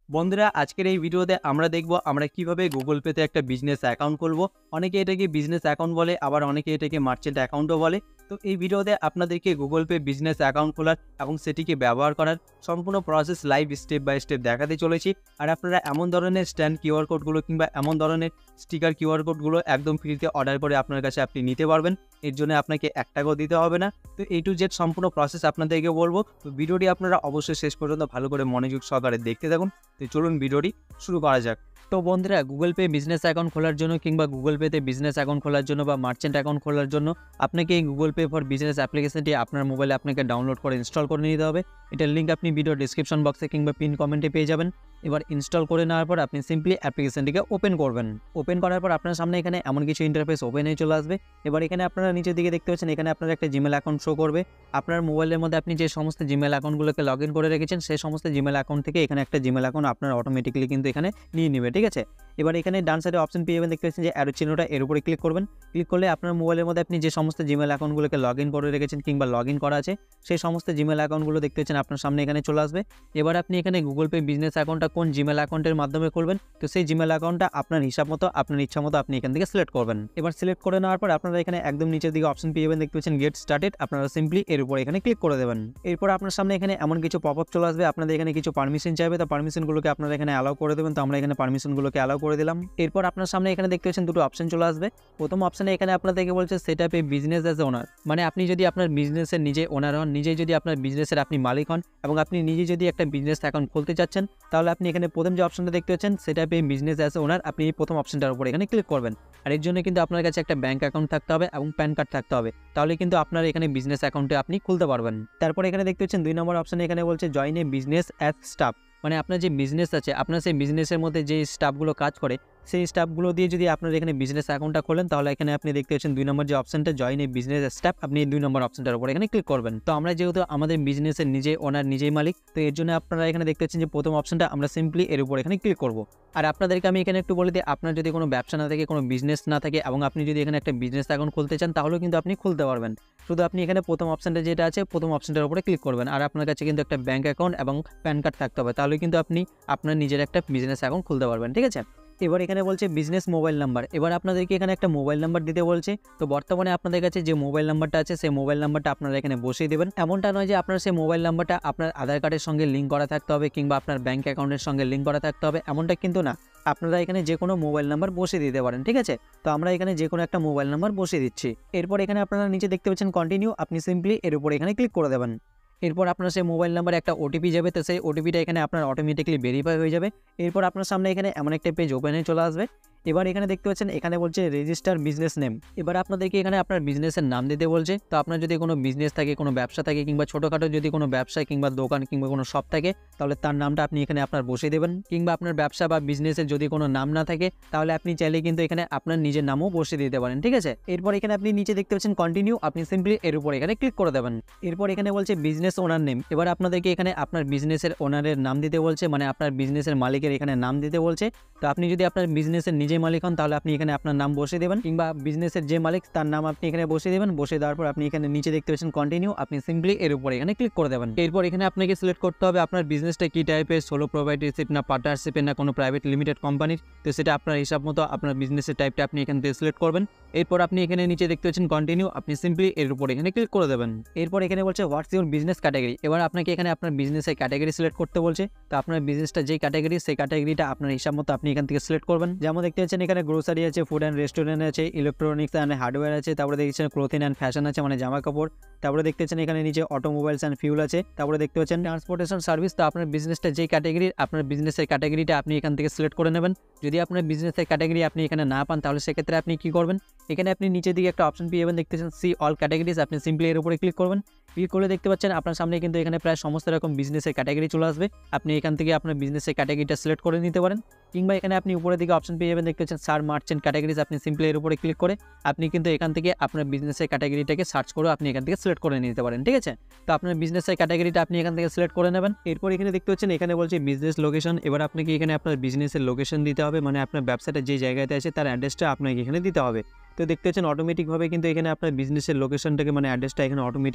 বন্ধুরা আজকের এই ভিডিওতে আমরা দেখব আমরা কিভাবে গুগল পেতে একটা বিজনেস অ্যাকাউন্ট খুলব। অনেকে এটাকে বিজনেস অ্যাকাউন্ট বলে, আবার অনেকে এটাকে মার্চেন্ট অ্যাকাউন্টও বলে। তো এই ভিডিওতে আপনাদেরকে গুগল পে বিজনেস অ্যাকাউন্ট খোলার এবং সেটিকে ব্যবহার করার সম্পূর্ণ process live step by step দেখাতে চলেছি। আর আপনারা এমন ধরনের স্ট্যান্ড কিউআর কোডগুলো কিংবা এমন ধরনের স্টিকার কিউআর কোডগুলো একদম ফ্রিতে অর্ডার করে আপনার কাছে আপনি নিতে পারবেন। এর জন্য আপনাকে 1 টাকাও দিতে হবে না। তো A to Z সম্পূর্ণ প্রসেস আপনাদেরকে বলবো। তো ভিডিওটি আপনারা অবশ্যই শেষ পর্যন্ত ভালো করে মনোযোগ সহকারে দেখতে থাকুন। তো চলুন ভিডিওটি শুরু করা যাক। তো বন্ধুরা, গুগল পে বিজনেস অ্যাকাউন্ট খোলার জন্য কিংবা গুগল পেতে বিজনেস অ্যাকাউন্ট খোলার জন্য বা মার্চেন্ট অ্যাকাউন্ট খোলার জন্য আপনাকে এই গুগল পে ফর বিজনেস অ্যাপ্লিকেশনটি আপনার মোবাইলে আপনাকে ডাউনলোড করে ইনস্টল করে নিতে হবে। এটার লিঙ্ক আপনি ভিডিও ডিসক্রিপশন বক্সে কিংবা পিন কমেন্টে পেয়ে যাবেন। এবার ইনস্টল করে নেওয়ার পর আপনি সিম্পলি অ্যাপ্লিকেশনটিকে ওপেন করবেন। ওপেন করার পর আপনার সামনে এখানে এমন কিছু ইন্টারফেস ওপেন হয়ে চলে আসবে। এবার এখানে আপনারা নিচের দিকে দেখতে পাচ্ছেন, এখানে আপনার একটা জিমেল অ্যাকাউন্ট শো করবে। আপনার মোবাইলের মধ্যে আপনি যে সমস্ত জিমেল অ্যাকাউন্টগুলোকে লগ ইন করে রেখেছেন সেই সমস্ত জিমেল অ্যাকাউন্ট থেকে এখানে একটা জিমেল অ্যাকাউন্ট আপনার অটোমেটিক্যালি কিন্তু এখানে নিয়ে নেবে, ঠিক আছে। এবার এখানে ডান সাইডে অপশন পেয়ে যাবেন, দেখতে পাচ্ছেন যে অ্যারো চিহ্নটা, এর উপরে ক্লিক করবেন। ক্লিক করলে আপনার মোবাইলের মধ্যে আপনি যে সমস্ত জিমেল অ্যাকাউন্টগুলোকে লগ ইন করে রেখেছেন কিংবা লগ ইন করা আছে সেই সমস্ত জিমেল অ্যাকাউন্টগুলো দেখতে পাচ্ছেন আপনার সামনে এখানে চলে আসবে। এবার আপনি এখানে গুগল পে বিজনেস অ্যাকাউন্টটা কোন জিমেল অ্যাকাউন্টের মাধ্যমে করবেন, তো সেই জিমেল অ্যাকাউন্টটা আপনার হিসাব মতো আপনার ইচ্ছা মতো আপনি এখান থেকে সিলেক্ট করবেন। এবার সিলেক্ট করে নেওয়ার পর আপনারা এখানে একদম নিচের দিকে অপশন পেয়ে যাবেন, দেখতে পাচ্ছেন গেট স্টার্টেড। আপনারা সিম্পলি এর উপর এখানে ক্লিক করে দেবেন। এরপর আপনার সামনে এখানে এমন কিছু পপআপ চলে আসবে, আপনাদের এখানে কিছু পারমিশন চাইবে, তো পারমিশনগুলোকে আপনারা এখানে অ্যালাউ করে দেবেন। তো আমরা এখানে পারমিশনগুলোকে অ্যালাউ করে দিলাম। এরপর আপনার সামনে এখানে দেখতে পাচ্ছেন দুটো অপশন চলে আসবে। প্রথম অপশনে এখানে আপনাদেরকে বলছে set up a business as owner, মানে আপনি যদি আপনার বিজনেসের নিজে ওনার হন, নিজেই যদি আপনার বিজনেসের আপনি মালিক হন এবং আপনি নিজে যদি একটা বিজনেস অ্যাকাউন্ট খুলতে চাচ্ছেন, তাহলে আপনি এখানে প্রথম যে অপশনটা দেখতে পাচ্ছেন set up a business as owner, আপনি এই প্রথম অপশনটার উপর এখানে ক্লিক করবেন। আর এর জন্য কিন্তু আপনার কাছে একটা ব্যাংক অ্যাকাউন্ট থাকতে হবে এবং প্যান কার্ড থাকতে হবে, তাহলে কিন্তু আপনার এখানে বিজনেস অ্যাকাউন্টে আপনি খুলতে পারবেন। তারপর এখানে দেখতে পাচ্ছেন 2 নম্বর অপশনে এখানে বলছে join a business as staff, মানে আপনার যে বিজনেস আছে আপনার সেই বিজনেসের মধ্যে যে স্টাফগুলো কাজ করে সেই স্টাফগুলো দিয়ে যদি আপনার এখানে বিজনেস অ্যাকাউন্টটা খোলেন, তাহলে এখানে আপনি দেখতে পাচ্ছেন 2 নম্বর যে অপশনটা জয়েন এ বিজনেস স্টাফ, আপনি এই 2 নম্বর অপশনটার উপর এখানে ক্লিক করবেন। তো আমরা যেহেতু আমাদের বিজনেসের নিজে ওনার নিজেই মালিক, তো এর জন্য আপনারা এখানে দেখতে পাচ্ছেন যে প্রথম অপশনটা আমরা সিম্পলি এর উপর এখানে ক্লিক করব। আর আপনাদেরকে আমি এখানে একটু বলে দিই, আপনার যদি কোনো ব্যবসা না থাকে, কোনো বিজনেস না থাকে এবং আপনি যদি এখানে একটা বিজনেস অ্যাকাউন্ট খুলতে চান, তাহলেও কিন্তু আপনি খুলতে পারবেন। শুধু আপনি এখানে প্রথম অপশনটা যেটা আছে প্রথম অপশনটার উপরে ক্লিক করবেন। আর আপনার কাছে কিন্তু একটা ব্যাংক অ্যাকাউন্ট এবং প্যান কার্ড থাকতে হবে, তাহলে কিন্তু আপনি আপনার নিজের একটা বিজনেস অ্যাকাউন্ট খুলতে পারবেন, ঠিক আছে। এবার এখানে বলছে বিজনেস মোবাইল নাম্বার, এবার আপনাদেরকে এখানে একটা মোবাইল নাম্বার দিতে বলছে। তো বর্তমানে আপনাদের কাছে যে মোবাইল নাম্বারটা আছে সেই মোবাইল নাম্বারটা আপনারা এখানে বসিয়ে দেবেন। এমনটা নয় যে আপনার সেই মোবাইল নাম্বারটা আপনার আধার কার্ডের সঙ্গে লিঙ্ক করা থাকতে হবে কিংবা আপনার ব্যাংক অ্যাকাউন্টের সঙ্গে লিঙ্ক করা থাকতে হবে, এমনটা কিন্তু না। আপনারা এখানে যে কোনো মোবাইল নাম্বার বসিয়ে দিতে পারেন, ঠিক আছে। তো আমরা এখানে যে কোনো একটা মোবাইল নাম্বার বসিয়ে দিচ্ছি। এরপর এখানে আপনারা নিচে দেখতে পাচ্ছেন কন্টিনিউ, আপনি সিম্পলি এর উপর এখানে ক্লিক করে দেবেন। এরপর আপনার সেই মোবাইল নাম্বারে একটা ওটিপি যাবে, তো সেই ওটিপিটা এখানে আপনার অটোমেটিকলি ভেরিফাই হয়ে যাবে। এরপর আপনার সামনে এখানে এমন একটা পেজ ওপেন হয়ে চলে আসবে। এবার এখানে দেখতে পাচ্ছেন এখানে বলছে রেজিস্টার বিজনেস নেম, এবার আপনাদেরকে এখানে আপনার বিজনেসের নাম দিতে বলছে। তো আপনার যদি কোনো বিজনেস থাকে, কোনো ব্যবসা থাকে কিংবা ছোটোখাটো যদি কোনো ব্যবসা কিংবা দোকান কিংবা কোনো শপ থাকে, তাহলে তার নামটা আপনি এখানে আপনার বসিয়ে দেবেন। কিংবা আপনার ব্যবসা বা বিজনেসের যদি কোনো নাম না থাকে, তাহলে আপনি চাইলে কিন্তু এখানে আপনার নিজের নামও বসিয়ে দিতে পারেন, ঠিক আছে। এরপর এখানে আপনি নিচে দেখতে পাচ্ছেন কন্টিনিউ, আপনি সিম্পলি এর উপর এখানে ক্লিক করে দেবেন। এরপর এখানে বলছে বিজনেস ওনার নেম, এবার আপনাদেরকে এখানে আপনার বিজনেসের ওনারের নাম দিতে বলছে, মানে আপনার বিজনেসের মালিকের এখানে নাম দিতে বলছে। তো আপনি যদি আপনার বিজনেসের নিজে মালিক হন, তাহলে আপনি এখানে আপনার নাম বসিয়ে দেবেন, কিংবা বিজনেসের যে মালিক তার নাম আপনি এখানে বসিয়ে দেবেন। বসিয়ে দেওয়ার পর আপনি এখানে নিচে দেখতে পাচ্ছেন কন্টিনিউ, আপনি সিম্পলি এর উপর এখানে ক্লিক করে দেবেন। এরপর এখানে আপনাকে সিলেক্ট করতে হবে আপনার বিজনেসটা কি টাইপের, সোলো প্রোপ্রাইটারশিপ না পার্টনারশিপের না কোনো প্রাইভেট লিমিটেড কোম্পানির, তো সেটা আপনার হিসাব মতো আপনার বিজনেসের টাইপটা আপনি এখান থেকে সিলেক্ট করবেন। এরপর আপনি এখানে নিচে দেখতে পাচ্ছেন কন্টিনিউ, আপনি সিম্পলি এর উপর এখানে ক্লিক করে দেবেন। এরপর এখানে বলছে হোয়াটস ইউর বিজনেস ক্যাটাগরি, এবার আপনাকে এখানে আপনার বিজনেসের ক্যাটাগরি সিলেক্ট করতে বলছে। তো আপনার বিজনেসটা যেই ক্যাটাগরি সেই ক্যাটাগরিটা আপনার হিসাব মতো আপনি এখান থেকে সিলেক্ট করবেন। যেমন দেখতে পাচ্ছেন এখানে গ্রোসারি আছে, ফুড অ্যান্ড রেস্টুরেন্ট আছে, ইলেকট্রনিক্স অ্যান্ড হার্ডওয়্যার আছে, তারপরে দেখছেন ক্লোথিং অ্যান্ড ফ্যাশন আছে মানে জামা কাপড়, তারপরে দেখতে পাচ্ছেন এখানে নিচে অটোমোবাইলস অ্যান্ড ফিউল আছে, তারপরে দেখতে পাচ্ছেন ট্রান্সপোর্টেশন সার্ভিস। তো আপনার বিজনেসটা যেই ক্যাটাগরি, আপনার বিজনেসের ক্যাটাগরিটা আপনি এখান থেকে সিলেক্ট করে নেবেন। যদি আপনার বিজনেসের ক্যাটাগরি আপনি এখানে না পান, তাহলে সেক্ষেত্রে আপনি কি করবেন, এখানে আপনি নিচের দিকে একটা অপশন পেয়ে যাবেন, দেখতেছেন সি অল ক্যাটাগরিজ, আপনি সিম্পলি এর উপরে ক্লিক করবেন। ক্লিক করলে দেখতে পাচ্ছেন আপনার সামনে কিন্তু এখানে প্রায় সমস্ত রকম বিজনেসের ক্যাটাগরি চলে আসবে। আপনি এখান থেকে আপনার বিজনেসের ক্যাটাগরিটা সিলেক্ট করে নিতে পারেন, কিংবা এখানে আপনি উপরের দিকে অপশন পেয়ে যাবেন, দেখতে পাচ্ছেন সার মার্চেন্ট ক্যাটাগরিজ, আপনি সিম্পলি এর উপরে ক্লিক করে আপনি কিন্তু এখান থেকে আপনার বিজনেসের ক্যাটাগরিটাকে সার্চ করে আপনি এখান থেকে সিলেক্ট করে নিতে পারেন, ঠিক আছে। তো আপনার বিজনেসের ক্যাটাগরিটা আপনি এখান থেকে সিলেক্ট করে নেবেন। এরপর এখানে দেখতে পাচ্ছেন এখানে বলছে বিজনেস লোকেশন, এবার আপনাকে এখানে আপনার বিজনেসের লোকেশন দিতে হবে, মানে আপনার ব্যবসাটা যে জায়গাতে আছে তার অ্যাড্রেসটা আপনাকে এখানে দিতে হবে। তো দেখতে পাচ্ছেন অটোমেটিকভাবে কিন্তু এখানে আপনার বিজনেসের লোকেশনটাকে মানে অ্যাড্রেসটা এখানে অটোমেটিক্যালি নিয়ে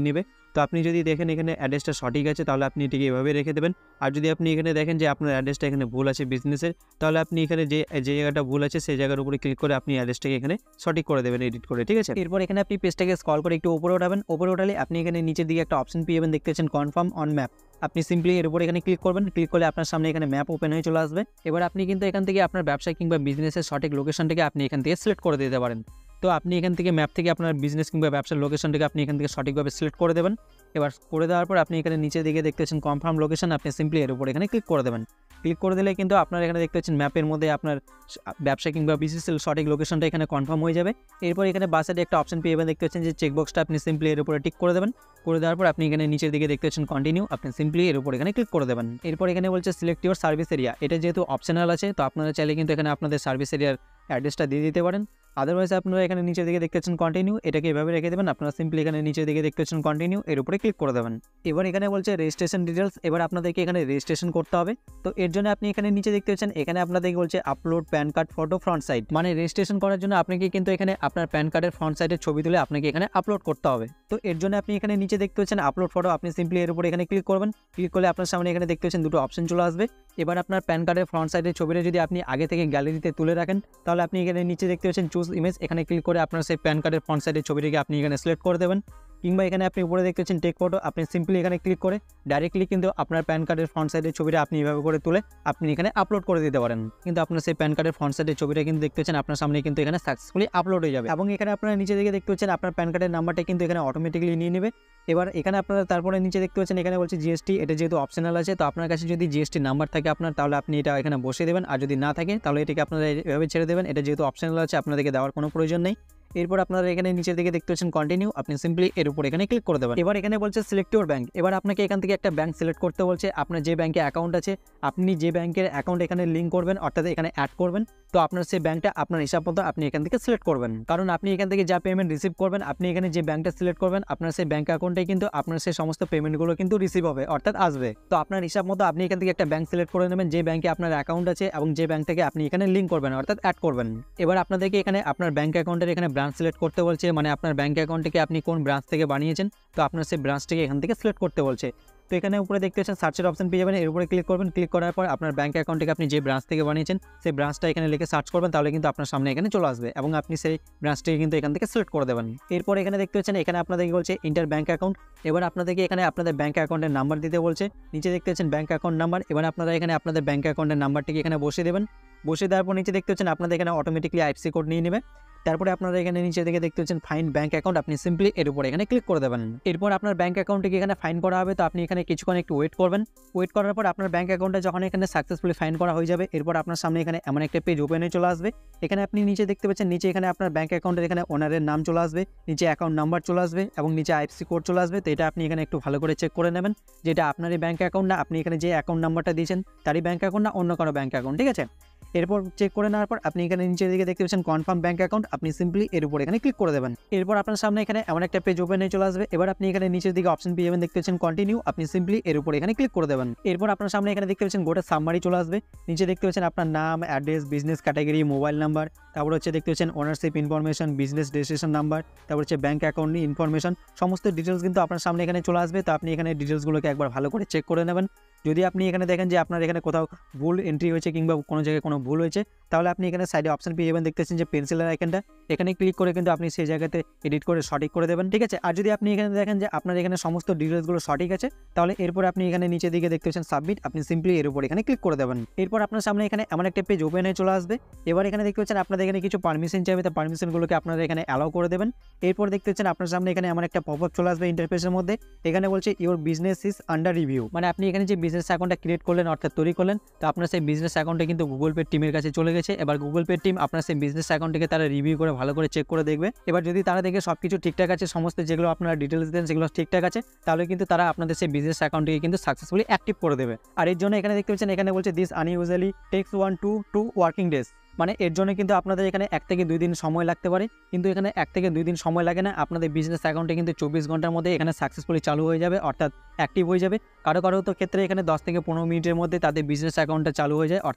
নেবে। তো আপনি যদি দেখেন এখানে অ্যাড্রেসটা সঠিক আছে তাহলে আপনি এটিকে এভাবে রেখে দেবেন। আর যদি আপনি এখানে দেখেন যে আপনার অ্যাড্রেসটা এখানে ভুল আছে বিজনেসের, তাহলে আপনি এখানে যে জায়গাটা ভুল আছে সেই জায়গার উপরে ক্লিক করে আপনি অ্যাড্রেসটাকে এখানে সঠিক করে দেবেন এডিট করে, ঠিক আছে। এরপর এখানে আপনি পেজটাকে স্ক্রল করে একটু উপরে উঠাবেন। উপরে উঠালে আপনি এখানে নিচের দিকে একটা অপশন পেয়ে যাবেন, দেখতে পাচ্ছেন কনফার্ম অন ম্যাপ। আপনি সিম্পলি এর উপর এখানে ক্লিক করবেন। ক্লিক করলে আপনার সামনে এখানে ম্যাপ ওপেন হয়ে চলে আসবে। এবার আপনি কিন্তু এখান থেকে আপনার ব্যবসা কিংবা বিজনেসের সঠিক লোকেশনটাকে আপনি এখান থেকে সিলেক্ট করে দিতে পারেন। তো আপনি এখান থেকে ম্যাপ থেকে আপনার বিজনেস কিংবা ব্যবসার লোকেশনটাকে আপনি এখান থেকে সঠিকভাবে সিলেক্ট করে দেবেন। এবার করে দেওয়ার পর আপনি এখানে নিচের দিকে দেখতে পাচ্ছেন কনফার্ম লোকেশন, আপনি সিম্পলি এর উপর এখানে ক্লিক করে দেবেন। ক্লিক করে দিলে কিন্তু আপনার এখানে দেখতে পাচ্ছেন ম্যাপের মধ্যে আপনার ব্যবসা কিংবা বিজনেসের সঠিক লোকেশনটা এখানে কনফার্ম হয়ে যাবে। এরপর এখানে বাঁ সাইডে একটা অপশন পেয়ে যাবেন, দেখতে পাচ্ছেন যে চেকবক্সটা, আপনি সিম্পলি এর উপরে টিক করে দেবেন। করে দেওয়ার পর আপনি এখানে নিচের দিকে দেখতে পাচ্ছেন কন্টিনিউ, আপনি সিম্পলি এর উপর এখানে ক্লিক করে দেবেন। এরপর এখানে বলছে সিলেক্ট ইউর সার্ভিস এরিয়া। এটা যেহেতু অপশনাল আছে তো আপনারা চাইলে কিন্তু এখানে আপনাদের সার্ভিস এরিয়ার অ্যাড্রেসটা দিয়ে দিতে পারেন। আদারওয়াইজ আপনারা এখানে নিচের দিকে দেখতে পাচ্ছেন কন্টিনিউ, এটাকে এভাবে রেখে দেবেন। আপনারা সিম্পলি এখানে নিচের দিকে দেখতে পাচ্ছেন কন্টিনিউ, এর উপরে ক্লিক করে দেবেন। এবার এখানে বলছে রেজিস্ট্রেশন ডিটেলস। এবার আপনাদেরকে এখানে রেজিস্ট্রেশন করতে হবে। তো এর জন্য আপনি এখানে নিচে দেখতে পাচ্ছেন এখানে আপনাদেরকে বলছে upload PAN card photo front side. মানে রেজিস্ট্রেশন করার জন্য আপনাকে কিন্তু এখানে আপনার প্যান কার্ডের ফ্রন্ট সাইডের ছবি তুলে আপনাকে এখানে আপলোড করতে হবে। তো এর জন্য আপনি এখানে নিচে দেখতে পাচ্ছেন আপলোড ফটো, আপনি সিম্পলি এর উপরে এখানে ক্লিক করবেন। ক্লিক করলে আপনার সামনে এখানে দেখতে পাচ্ছেন দুটো অপশন চলে আসবে। এবার আপনার প্যান কার্ডের ফ্রন্ট সাইডের ছবিটা যদি আপনি আগে থেকে গ্যালারিতে তুলে রাখেন তাহলে আপনি এখানে নিচে দেখতে পাচ্ছেন চুজ ইমেজ, এখানে ক্লিক করে আপনার সেই প্যান কার্ডের ফ্রন্ট সাইডের ছবিটিকে আপনি এখানে সিলেক্ট করে দেবেন। কিংবা এখানে আপনি উপরে দেখতে পাচ্ছেন টেক ফটো, আপনি সিম্পলি এখানে ক্লিক করে ডাইরেক্টলি কিন্তু আপনার প্যান কার্ডের ফ্রন্ট সাইডের ছবিটা আপনি এভাবে করে তুলে আপনি এখানে আপলোড করে দিতে পারেন। কিন্তু আপনার সেই প্যান কার্ডের ফ্রন্ট সাইডের ছবিটা কিন্তু দেখতে পাচ্ছেন আপনার সামনে কিন্তু এখানে সাকসেসফুলি আপলোড হয়ে যাবে। এবং এখানে আপনারা নিচে দিকে দেখতে পাচ্ছেন আপনার প্যান কার্ডের নাম্বারটা কিন্তু এখানে অটোমেটিক্যালি নিয়ে নেবে। এবার এখানে আপনারা তারপরে নিচে দেখতে পাচ্ছেন এখানে বলছে জিএসটি, এটা যেহেতু অপশনাল আছে তো আপনার কাছে যদি জিএসটি নাম্বার থাকে আপনার, তাহলে আপনি এটা এখানে বসিয়ে দেবেন। আর যদি না থাকে তাহলে এটাকে আপনারা এভাবে ছেড়ে দেবেন। এটা যেহেতু অপশনাল আছে আপনাদেরকে দেওয়ার কোনো প্রয়োজন নেই। এরপর আপনারা এখানে নিচের দিকে দেখতে পাচ্ছেন কন্টিনিউ, আপনি সিম্পলি এর উপর এখানে ক্লিক করে দেবেন। এবার এখানে বলছে সিলেক্ট ইউর ব্যাংক। এবার আপনাকে এখান থেকে একটা ব্যাংক সিলেক্ট করতে বলছে। আপনার যে ব্যাংকে অ্যাকাউন্ট আছে আপনি যে ব্যাংকের অ্যাকাউন্ট এখানে লিঙ্ক করবেন অর্থাৎ এখানে অ্যাড করবেন, তো আপনার সেই ব্যাংকটা আপনার হিসাব মতো আপনি এখান থেকে সিলেক্ট করবেন। কারণ আপনি এখান থেকে যা পেমেন্ট রিসিভ করবেন আপনি এখানে যে ব্যাংকটা সিলেক্ট করবেন আপনার সেই ব্যাংক অ্যাকাউন্টে কিন্তু আপনার সেই সমস্ত পেমেন্টগুলো কিন্তু রিসিভ হবে অর্থাৎ আসবে। তো আপনার হিসাব মতো আপনি এখান থেকে একটা ব্যাংক সিলেক্ট করে নেবেন যে ব্যাংকে আপনার অ্যাকাউন্ট আছে এবং যে ব্যাংক থেকে আপনি এখানে লিঙ্ক করবেন অর্থাৎ অ্যাড করবেন। এবার আপনাদেরকে এখানে আপনার ব্যাংক অ্যাকাউন্টের এখানে ব্রাঞ্চ সিলেক্ট করতে বলছে, মানে আপনার ব্যাংক অ্যাকাউন্টকে আপনি কোন ব্রাঞ্চ থেকে বানিয়েছেন তো আপনার সেই ব্রাঞ্চটিকে এখান থেকে সিলেক্ট করতে বলছে। তো এখানে উপরে দেখতে পাচ্ছেন সার্চের অপশন পেয়ে যাবেন, এর উপরে ক্লিক করবেন। ক্লিক করার পর আপনার ব্যাংক অ্যাকাউন্টকে আপনি যে ব্রাঞ্চ থেকে বানিয়েছেন সেই ব্রাঞ্চটা এখানে লিখে সার্চ করবেন, তাহলে কিন্তু আপনার সামনে এখানে চলে আসবে এবং আপনি সেই ব্রাঞ্চটিকে কিন্তু এখান থেকে সিলেক্ট করে দেবেন। এরপর এখানে দেখতে পাচ্ছেন এখানে আপনাদেরকে বলছে ইন্টার ব্যাংক অ্যাকাউন্ট। এবার আপনাদেরকে এখানে আপনাদের ব্যাংক অ্যাকাউন্টের নাম্বার দিতে বলছে। নিচে দেখতে পাচ্ছেন ব্যাংক অ্যাকাউন্ট নাম্বার। এবার আপনারা এখানে আপনাদের ব্যাংক অ্যাকাউন্টের নাম্বারটিকে এখানে বসিয়ে দেবেন। বসিয়ে দেওয়ার পর নিচে দেখতে পাচ্ছেন আপনাদের এখানে অটোমেটিকলি আইএফএসসি কোড নিয়ে নেবে। তারপরে আপনারা এখানে নিচে দিকে দেখতে পাচ্ছেন ফাইন্ড ব্যাংক অ্যাকাউন্ট, আপনি সিম্পলি এর উপর এখানে ক্লিক করে দেবেন। এরপর আপনার ব্যাংক অ্যাকাউন্টকে এখানে ফাইন্ড করা হবে, তো আপনি এখানে কিছুক্ষণ একটু ওয়েট করবেন। ওয়েট করার পর আপনার ব্যাংক অ্যাকাউন্টে যখন এখানে সাকসেসফুলি ফাইন্ড করা হয়ে যাবে এরপর আপনার সামনে এখানে এমন একটা পেজ ওপেন হয়ে চলে আসবে। এখানে আপনি নিচে দেখতে পাচ্ছেন নিচে এখানে আপনার ব্যাংক অ্যাকাউন্টের এখানে ওনারের নাম চলে আসবে, নিচে অ্যাকাউন্ট নাম্বার চলে আসবে এবং নিচে আইএফএসসি কোড চলে আসবে। তো এটা আপনি এখানে একটু ভালো করে চেক করে নেবেন যেটা আপনারই ব্যাংক অ্যাকাউন্ট না আপনি এখানে যে অ্যাকাউন্ট নাম্বারটা দিয়েছেন তারই ব্যাংক অ্যাকাউন্ট না অন্য কোনো ব্যাংক অ্যাকাউন্ট, ঠিক আছে। এরপর চেক করে নেওয়ার পর আপনি এখানে নিচের দিকে দেখতে পাচ্ছেন কনফার্ম ব্যাংক অ্যাকাউন্ট, আপনি সিম্পলি এর উপর এখানে ক্লিক করে দেবেন। এরপর আপনার সামনে এখানে এমন একটা পেজ ওপেন হয়ে চলে আসবে। এবার আপনি এখানে নিচের দিকে অপশন পেয়ে যাবেন, দেখতে পাচ্ছেন কন্টিনিউ, আপনি সিম্পলি এর উপর এখানে ক্লিক করে দেবেন। এরপর আপনার সামনে এখানে দেখতে পাচ্ছেন গোটা সাবমারি চলে আসবে। নিচে দেখতে পাচ্ছেন আপনার নাম, address, business category, mobile number, তারপর হচ্ছে দেখতে পাচ্ছেন ownership information, business registration number, তারপর হচ্ছে ব্যাংক অ্যাকাউন্ট ইনফরমেশন, সমস্ত ডিটেলস কিন্তু আপনার সামনে এখানে চলে আসবে। তো আপনি এখানে ডিটেলসগুলোকে একবার ভালো করে চেক করে নেবেন। যদি আপনি এখানে দেখেন যে আপনার এখানে কোথাও ভুল এন্ট্রি হয়েছে কিংবা কোনো জায়গায় কোনো ভুল হয়েছে তাহলে আপনি এখানে সাইডে অপশন পেয়ে যাবেন, দেখতে পাচ্ছেন যে পেন্সিলের আইকনটা, এখানে ক্লিক করে কিন্তু আপনি সেই জায়গাতে এডিট করে সঠিক করে দেবেন, ঠিক আছে। আর যদি আপনি এখানে দেখেন যে আপনার এখানে সমস্ত ডিটেলসগুলো সঠিক আছে তাহলে এরপর আপনি এখানে নিচে দিকে দেখতে পাচ্ছেন সাবমিট, আপনি সিম্পলি এর উপর এখানে ক্লিক করে দেবেন। এরপর আপনার সামনে এখানে এমন একটা পেজ ওপেন হয়ে চলে আসবে। এবার এখানে দেখতে পাচ্ছেন আপনাদের এখানে কিছু পারমিশন চাইবে, তো পারমিশনগুলোকে আপনারা এখানে অ্যালাউ করে দেবেন। এরপর দেখতে পাচ্ছেন আপনার সামনে এখানে এমন একটা পপআপ চলে আসবে ইন্টারফেসের মধ্যে, এখানে বলছে your business is under review, মানে আপনি এখানে যে বিজনেস অ্যাকাউন্টটা ক্রিয়েট করলেন অর্থাৎ তৈরি করলেন তো আপনার সেই বিজনেস অ্যাকাউন্টে কিন্তু গুগল পে টিমের কাছে চলে গেছে। এবার গুগল পে টিম আপনার সেই বিজনেস অ্যাকাউন্টটিকে তারা রিভিউ করে ভালো করে চেক করে দেখবে। এবার যদি তারা দেখে সবকিছু ঠিকঠাক আছে, সমস্ত যেগুলো আপনারা ডিটেলস দেন সেগুলো ঠিকঠাক আছে, তাহলে কিন্তু তারা আপনাদের সেই বিজনেস অ্যাকাউন্টটিকে কিন্তু সাকসেসফুলি অ্যাক্টিভ করে দেবে। আর এর জন্য এখানে দেখতে পাচ্ছেন এখানে বলছে this unusually takes 1 to 2 working days, মানে এর জন্য কিন্তু আপনাদের এখানে 1 থেকে 2 দিন সময় লাগতে পারে, কিন্তু এখানে 1 থেকে 2 দিন সময় লাগে না। আপনাদের বিজনেস অ্যাকাউন্টে কিন্তু 24 ঘন্টার মধ্যে এখানে সাকসেসফুলি চালু হয়ে যাবে অর্থাৎ অ্যাক্টিভ হয়ে যাবে। কারো কারো তো ক্ষেত্রে এখানে 10 থেকে 15 মিনিটের মধ্যে তাদের বিজনেস অ্যাকাউন্টটা চালু হয়ে যায় অর্থাৎ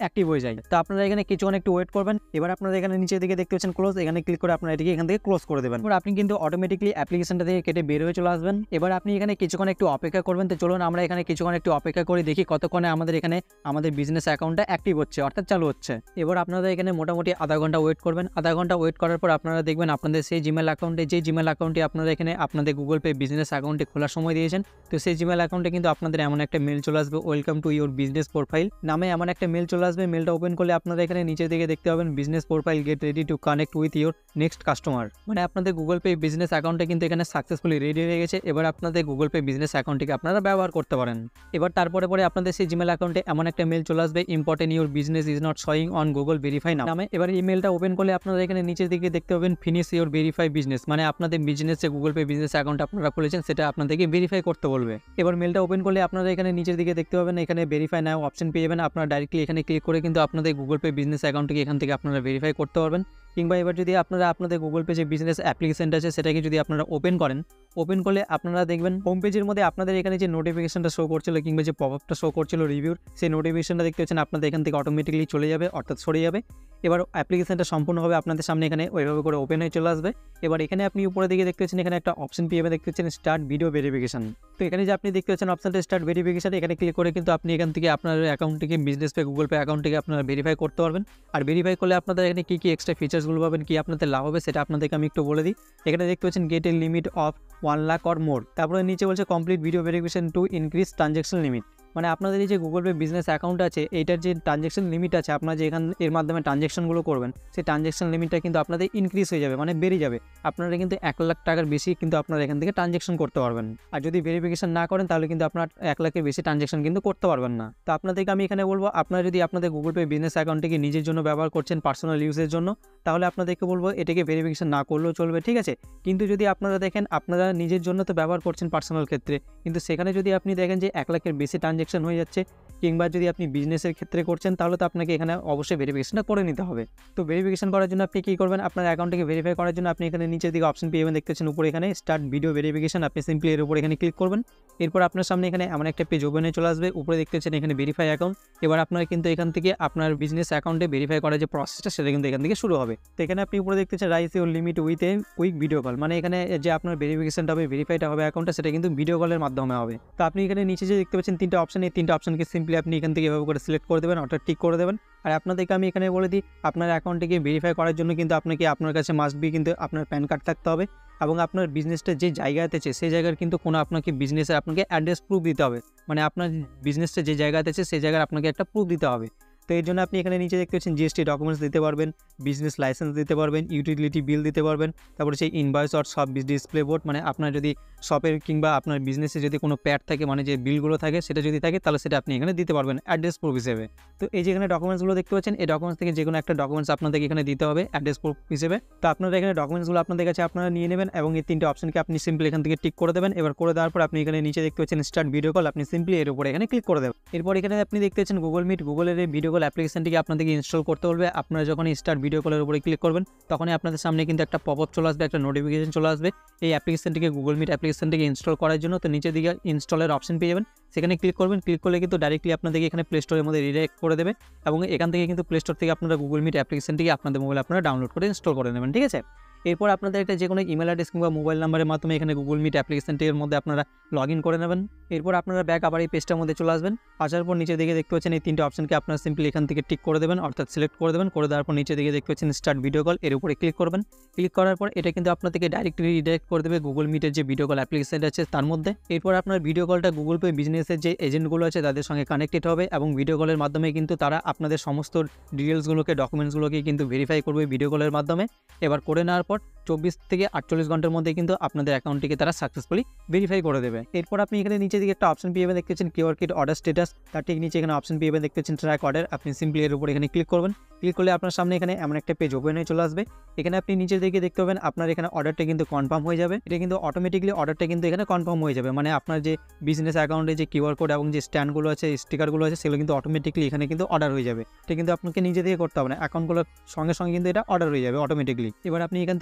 অ্যাক্টিভ হয়ে যায়। তো আপনারা এখানে কিছুক্ষণ একটু ওয়েট করবেন। এবার আপনারা এখানে নিচের দিকে দেখতে পাচ্ছেন ক্লোজ, এখানে ক্লিক করে আপনারা এটিকে এখান থেকে ক্লোজ করে দেবেন। এবার আপনি কিন্তু অটোমেটিকলি অ্যাপ্লিকেশনটা থেকে কেটে বের হয়ে চলে আসবেন। এবার আপনি এখানে কিছুক্ষণ একটু অপেক্ষা করবেন। তো চলুন আমরা এখানে কিছুক্ষণ একটু অপেক্ষা করে দেখি কতক্ষণে আমাদের এখানে আমাদের বিজনেস অ্যাকাউন্টটা অ্যাক্টিভ হচ্ছে, অর্থাৎ চালু হচ্ছে। এবার আপনারা এখানে মোটামুটি আধা ঘন্টা ওয়েট করবেন। আধা ঘন্টা ওয়েট করার পর আপনারা দেখবেন আপনাদের সেই জিমেল অ্যাকাউন্টে, যে জিমেল অ্যাকাউন্টে আপনারা এখানে আপনাদের গুগল পে বিজনেস অ্যাকাউন্টে খোলার সময় দিয়েছেন, তো সেই জিমেল অ্যাকাউন্টে কিন্তু আপনাদের এমন একটা মেল চলে আসবে, welcome to your business profile নামে এমন একটা মেল চলে আসবে। মেলটা ওপেন করলে আপনারা এখানে নিচের দিকে দেখতে পাবেন business profile get ready to connect with your next customer. মানে আপনাদের গুগল পে বিজনেস অ্যাকাউন্টে কিন্তু এখানে সাকসেসফুলি রেডি হয়ে গেছে। এবার আপনাদের গুগল পে বিজনেস অ্যাকাউন্টটিকে আপনারা ব্যবহার করতে পারেন। এবার তারপরে আপনাদের সেই জিমেল অ্যাকাউন্টে এমন একটা মেল চলে আসবে, important your business is not showing on Google verify নামে। এবার এই মেলটা ওপেন করলে আপনারা এখানে নিচের দিকে দেখতে পাবেন ফিনিশ ইউর ভেরিফাই বিজনেস, মানে আপনাদের বিজনেস যে গুগল পে বিজনেস অ্যাকাউন্ট আপনারা খুলেছেন সেটা আপনাদেরকে ভেরিফাই করতে বলবে। এবার মেলটা ওপেন করলে আপনারা এখানে নিচের দিকে দেখতে পাবেন এখানে ভেরিফাই নাও অপশন পেয়ে যাবেন। আপনারা ডাইরেক্টলি এখানে ক্লিক করে কিন্তু আপনাদের গুগল পে বিজনেস অ্যাকাউন্টকে এখান থেকে আপনারা ভেরিফাই করতে পারবেন। কিংবা এবার যদি আপনারা আপনাদের গুগল পে যে বিজনেস অ্যাপ্লিকেশনটা আছে সেটাকে যদি আপনারা ওপেন করেন, ওপেন করলে আপনারা দেখবেন হোম পেজের মধ্যে আপনাদের এখানে যে নোটিফিকেশনটা শো করছিল কিংবা যে পপআপটা শো করছিল রিভিউর, সেই নোটিফিকেশনটা দেখতে পাচ্ছেন আপনাদের এখান থেকে অটোমেটিকলি চলে যাবে, অর্থাৎ সরে যাবে। এবার অ্যাপ্লিকেশনটা সম্পূর্ণভাবে আপনাদের সামনে এখানে ওইভাবে করে ওপেন হয়ে চলে আসবে। এবার এখানে আপনি উপরে দিকে দেখতে পাচ্ছেন এখানে একটা অপশন পেয়ে দেখতে পাচ্ছেন স্টার্ট ভিডিও ভেরিফিকেশন। তো এখানে যে আপনি দেখতে পাচ্ছেন অপশনটা স্টার্ট ভেরিফিকেশন, এখানে ক্লিক করে কিন্তু আপনি এখান থেকে আপনার অ্যাকাউন্টটিকে বিজনেস পে গুগল পে অ্যাকাউন্টটিকে আপনারা ভেরিফাই করতে পারবেন। আর ভেরিফাই করলে আপনাদের এখানে কী কী এক্সট্রা ফিচার্সগুলো পাবেন, কী আপনাদের লাভ হবে সেটা আপনাদেরকে আমি একটু বলে দিই। এখানে দেখতে পাচ্ছেন get a limit of 1 lakh or more. তারপরে নিচে বলছে complete video verification to increase transaction limit. মানে আপনাদের এই যে গুগল পে বিজনেস অ্যাকাউন্ট আছে এইটার যে ট্রানজ্যাকশন লিমিট আছে, আপনারা যে এর মাধ্যমে ট্রানজ্যাকশনগুলো করবেন সেই ট্রানজ্যাকশন লিমিটটা কিন্তু আপনাদের ইনক্রিজ হয়ে যাবে, মানে বেড়ে যাবে। আপনারা কিন্তু 1 লাখ টাকার বেশি কিন্তু আপনারা এখান থেকে ট্রানজ্যাকশন করতে পারবেন। আর যদি ভেরিফিকেশন না করেন তাহলে কিন্তু আপনার 1 লাখের বেশি ট্রানজ্যাকশন কিন্তু করতে পারবেন না। তো আপনাদেরকে আমি এখানে বলবো আপনারা যদি আপনাদের গুগল পে বিজনেস অ্যাকাউন্টটিকে নিজের জন্য ব্যবহার করছেন, পার্সোনাল ইউজের জন্য, তাহলে আপনাদেরকে বলবো এটাকে ভেরিফিকেশন না করলেও চলবে, ঠিক আছে। কিন্তু যদি আপনারা দেখেন আপনারা নিজের জন্য তো ব্যবহার করছেন পার্সোনাল ক্ষেত্রে, কিন্তু সেখানে যদি আপনি দেখেন যে 1 লাখের বেশি ট্রানজ্যাকশন হয়ে যাচ্ছে কিংবা যদি আপনি বিজনেসের ক্ষেত্রে করছেন তাহলে তো আপনাকে এখানে অবশ্যই ভেরিফিকেশনটা করে নিতে হবে। তো ভেরিফিকেশন করার জন্য আপনি কী করবেন, আপনার অ্যাকাউন্টটিকে ভেরিফাই করার জন্য আপনি এখানে নিচের দিকে অপশন পেয়ে যাবেন, দেখতে পাচ্ছেন উপরে এখানে স্টার্ট ভিডিও ভেরিফিকেশন। আপনি সিম্পলি এর উপর এখানে ক্লিক করবেন। এরপর আপনার সামনে এখানে এমন একটা পেজ ওপেন হয়ে চলে আসবে, উপরে দেখতে পাচ্ছেন এখানে ভেরিফাই অ্যাকাউন্ট। এবার আপনারা কিন্তু এখান থেকে আপনার বিজনেস অ্যাকাউন্টে ভেরিফাই করার যে প্রসেসটা সেটা কিন্তু এখান থেকে শুরু হবে। তো এখানে আপনি উপরে দেখতে পাচ্ছেন raise your limit with a quick video call, মানে এখানে যে আপনার ভেরিফিকেশনটা হবে, ভেরিফাইটা হবে অ্যাকাউন্টটা, সেটা কিন্তু ভিডিও কলের মাধ্যমে হবে। তো আপনি এখানে নিচে যে দেখতে পাচ্ছেন 3টা অপশন, এই 3টা অপশনকে সিম্পলি আপনি এখান থেকে এভাবে করে সিলেক্ট করে দেবেন, অর্থাৎ টিক করে দেবেন। আর আপনাদেরকে আমি এখানে বলে দিই আপনার অ্যাকাউন্টটিকে ভেরিফাই করার জন্য কিন্তু আপনার কাছে মাস্ট বি কিন্তু আপনার প্যান কার্ড থাকতে হবে এবং আপনার বিজনেসটা যে জায়গাতে আছে সেই জায়গার কিন্তু কোনো আপনাকে বিজনেসে আপনাকে অ্যাড্রেস প্রুফ দিতে হবে, মানে আপনার বিজনেসটা যে জায়গাতে আছে সেই জায়গার আপনাকে একটা প্রুফ দিতে হবে। তো এর জন্য আপনি এখানে নিচে দেখতে পাচ্ছেন জিএসটি ডকুমেন্টস দিতে পারবেন, বিজনেস লাইসেন্স দিতে পারবেন, ইউটিলিটি বিল দিতে পারবেন, তারপরে সেই invoice or shop display board, মানে আপনার যদি শপের কিংবা আপনার বিজনেসে যদি কোনো প্যাড থাকে, মানে যে বিলগুলো থাকে সেটা যদি থাকে তাহলে সেটা আপনি এখানে দিতে পারবেন অ্যাড্রেস প্রুফ হিসেবে। তো এই যে এখানে ডকুমেন্টসগুলো দেখতে পাচ্ছেন, এই ডকুমেন্টস থেকে যে কোনো একটা ডকুমেন্টস আপনাদেরকে এখানে দিতে হবে অ্যাড্রেস প্রুফ হিসেবে। তো আপনারা এখানে ডকুমেন্টসগুলো আপনাদের কাছে আপনারা নিয়ে নেবেন এবং এই 3টে অপশনকে আপনি সিম্পলি এখান থেকে টিক করে দেবেন। এবার করে দেওয়ার পর আপনি এখানে নিচে দেখতে পাচ্ছেন স্টার্ট ভিডিও কল, আপনি সিম্পলি এর উপরে এখানে ক্লিক করে দেবেন। এরপর এখানে আপনি দেখতে পাচ্ছেন গুগল মিট, গুগলের এই ভিডিও কল অ্যাপ্লিকেশনটিকে আপনাদেরকে ইনস্টল করতে বলবে। আপনারা যখন স্টার্ট ভিডিও কলের উপরে ক্লিক করবেন তখনই আপনাদের সামনে কিন্তু একটা পপআপ চলে আসবে, একটা নোটিফিকেশন চলে আসবে এই অ্যাপ্লিকেশনটিকে, গুগল মিট অ্যাপ্লিকেশনটিকে ইনস্টল করার জন্য। তো নিচের দিকে ইনস্টলের অপশন পেয়ে যাবেন, সেখানে ক্লিক করবেন। ক্লিক করলে কিন্তু ডাইরেক্টলি আপনাদেরকে এখানে প্লে স্টোরের মধ্যে রিডাইরেক্ট করে দেবে এবং এখান থেকে কিন্তু প্লে স্টোর থেকে আপনারা গুগল মিট অ্যাপ্লিকেশনটিকে আপনাদের মোবাইলে আপনারা ডাউনলোড করে ইনস্টল করে নেবেন, ঠিক আছে। এরপর আপনাদের একটা যে কোনো ইমেল অ্যাড্রেস কিংবা মোবাইল নাম্বারের মাধ্যমে এখানে গুগল মিট অ্যাপ্লিকেশনটির মধ্যে আপনারা লগ ইন করে নেবেন। এরপর আপনারা ব্যাক আবার এই পেজটার মধ্যে চলে আসবেন। আসার পর নিচের দিকে দেখতে পাচ্ছেন এই 3টে অপশনকে আপনারা সিম্পলি এখান থেকে টিক করে দেবেন, অর্থাৎ সিলেক্ট করে দেবেন। করে দেওয়ার পর নিচের দিকে দেখতে পাচ্ছেন স্টার্ট ভিডিও কল, এর উপরে ক্লিক করবেন। ক্লিক করার পর এটা কিন্তু আপনাদেরকে ডাইরেক্টলি রিডাইরেক্ট করে দেবে গুগল মিটের যে ভিডিও কল অ্যাপ্লিকেশন আছে তার মধ্যে। এরপর আপনার ভিডিও কলটা গুগল পে বিজনেসের যে এজেন্টগুলো আছে তাদের সঙ্গে কানেক্টেড হবে এবং ভিডিও কলের মাধ্যমে কিন্তু তারা আপনাদের সমস্ত ডিটেলসগুলোকে, ডকুমেন্টসগুলোকে কিন্তু ভেরিফাই করবে ভিডিও কলের মাধ্যমে। এবার করে নেওয়ার পর 24 থেকে 48 ঘন্টার মধ্যে কিন্তু আপনাদের অ্যাকাউন্টটিকে তারা সাকসেসফুলি ভেরিফাই করে দেবে। এরপর আপনি এখানে নিচে দিকে একটা অপশন পেয়ে যাবেন, দেখতে পাচ্ছেন কিউআর কোড অর্ডার স্ট্যাটাস, তার ঠিক নিচে এখানে অপশন পেয়ে যাবেন, দেখতে পাচ্ছেন ট্র্যাক অর্ডার। আপনি সিম্পলি এর উপর এখানে ক্লিক করবেন। ক্লিক করলে আপনার সামনে এখানে এমন একটা পেজ ওপেন হয়ে চলে আসবে। এখানে আপনি নিচের দিকে দেখতে পাবেন আপনার এখানে অর্ডারটা কিন্তু কনফার্ম হয়ে যাবে। এটা কিন্তু অটোমেটিকলি অর্ডারটা কিন্তু এখানে কনফার্ম হয়ে যাবে, মানে আপনার যে বিজনেস অ্যাকাউন্টে যে কিউআর কোড এবং যে স্ট্যান্ডগুলো আছে, স্টিকারগুলো আছে, সেগুলো কিন্তু অটোমেটিকলি এখানে কিন্তু অর্ডার হয়ে যাবে। এটা কিন্তু আপনাকে নিজে থেকে করতে হবে না, অ্যাকাউন্টগুলোর সঙ্গে সঙ্গে কিন্তু এটা অর্ডার হয়ে যাবে অটোমেটিকলি। এবার আপনি এখান থেকে